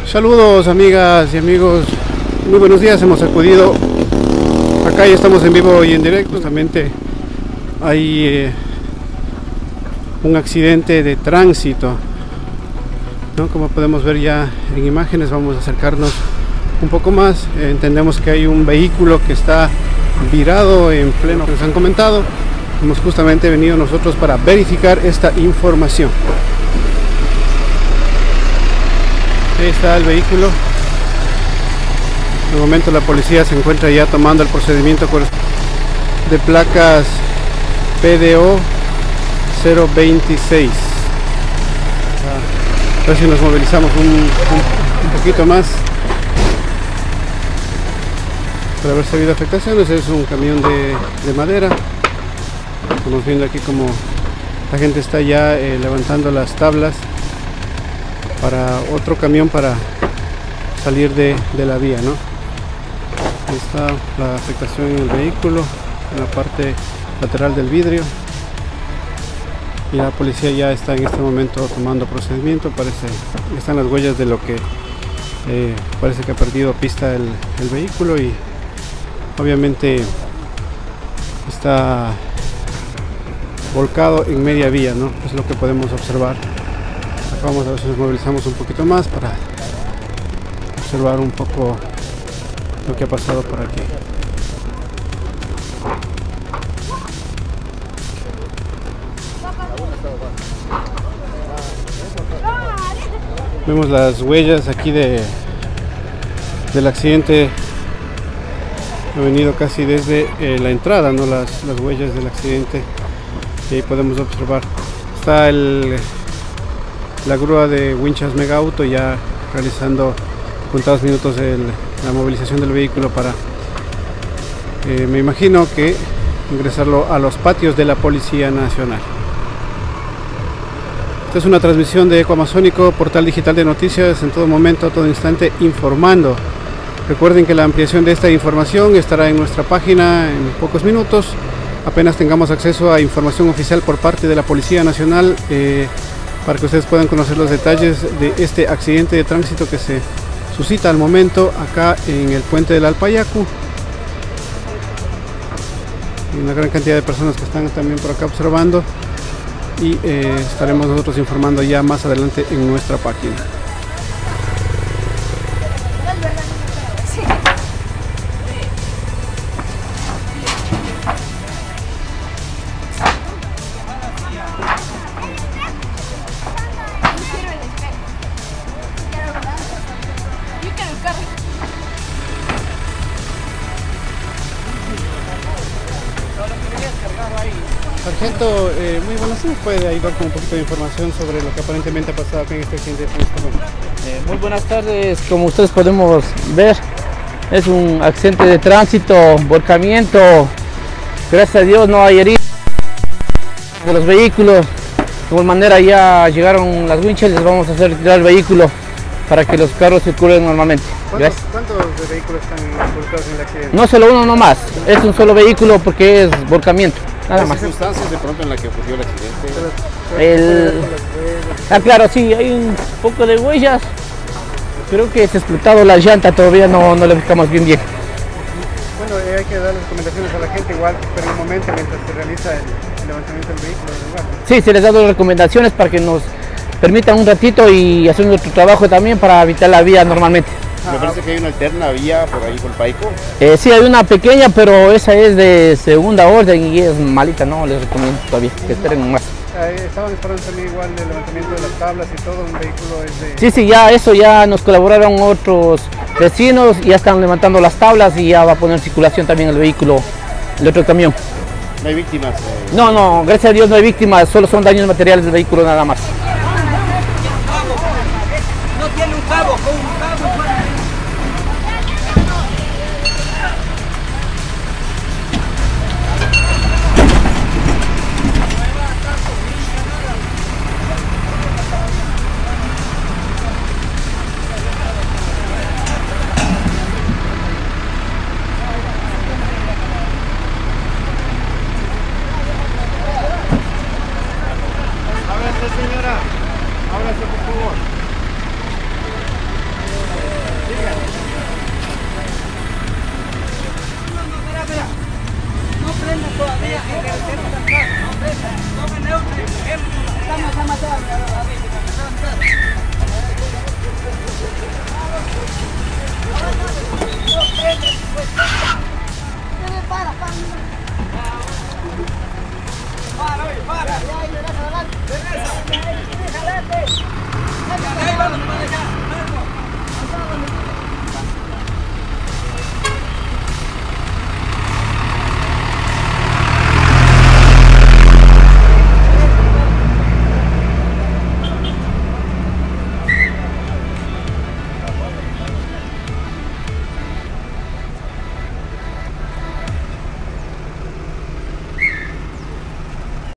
Saludos amigas y amigos, muy buenos días. Hemos acudido acá y estamos en vivo y en directo. Justamente hay un accidente de tránsito, ¿no? Como podemos ver ya en imágenes, vamos a acercarnos un poco más. Entendemos que hay un vehículo que está virado en pleno, que nos han comentado. Hemos justamente venido nosotros para verificar esta información. Ahí está el vehículo. En el momento la policía se encuentra ya tomando el procedimiento de placas PDO 026. A ver si nos movilizamos un poquito más para ver si ha habido afectaciones. Es un camión de madera. Estamos viendo aquí como la gente está ya levantando las tablas para otro camión para salir de la vía, ¿no? Ahí está la afectación en el vehículo, en la parte lateral del vidrio, y la policía ya está en este momento tomando procedimiento. Están las huellas de lo que parece que ha perdido pista el vehículo, y obviamente está volcado en media vía, ¿no? Es lo que podemos observar. Vamos a ver si nos movilizamos un poquito más para observar un poco lo que ha pasado por aquí. Vemos las huellas aquí del accidente. Ha venido casi desde la entrada, ¿no? Las huellas del accidente, y ahí podemos observar. Está la grúa de Winchas Mega Auto ya realizando contados minutos la movilización del vehículo para, me imagino que ingresarlo a los patios de la Policía Nacional. Esta es una transmisión de Ecoamazónico, portal digital de noticias, en todo momento, a todo instante, informando. Recuerden que la ampliación de esta información estará en nuestra página en pocos minutos. Apenas tengamos acceso a información oficial por parte de la Policía Nacional, para que ustedes puedan conocer los detalles de este accidente de tránsito que se suscita al momento acá en el puente del Alpayacu. Hay una gran cantidad de personas que están también por acá observando, y estaremos nosotros informando ya más adelante en nuestra página. Sargento, muy buenas noches. ¿Puede ayudar con un poquito de información sobre lo que aparentemente ha pasado acá en este accidente de tránsito? Muy buenas tardes. Como ustedes podemos ver, es un accidente de tránsito, volcamiento. Gracias a Dios no hay heridos de los vehículos. De igual manera ya llegaron las winches, les vamos a hacer tirar el vehículo para que los carros circulen normalmente. ¿Cuántos vehículos están involucrados en el accidente? No solo uno nomás, es un solo vehículo porque es volcamiento. Nada más. ¿Circunstancias de pronto en la que ocurrió el accidente? Claro, sí, hay un poco de huellas. Creo que se ha explotado la llanta, todavía no le buscamos bien. Bueno, hay que dar recomendaciones a la gente, igual que en un momento mientras se realiza el levantamiento del vehículo del lugar, ¿no? Sí, se les da las recomendaciones para que nos permitan un ratito y hacer nuestro trabajo también para evitar la vía normalmente. Me parece que hay una alterna vía por ahí por Paico. Sí, hay una pequeña, pero esa es de segunda orden y es malita, no les recomiendo todavía que esperen más. Estaban esperando también igual el levantamiento de las tablas y todo, un vehículo es de... Sí, ya eso ya nos colaboraron otros vecinos y ya están levantando las tablas y ya va a poner en circulación también el vehículo, el otro camión. ¿No hay víctimas? No, gracias a Dios no hay víctimas, solo son daños materiales del vehículo nada más. No tiene un cabo, con un cabo. Ábrase, señora. Ábrase, por favor. llevarlos para allá.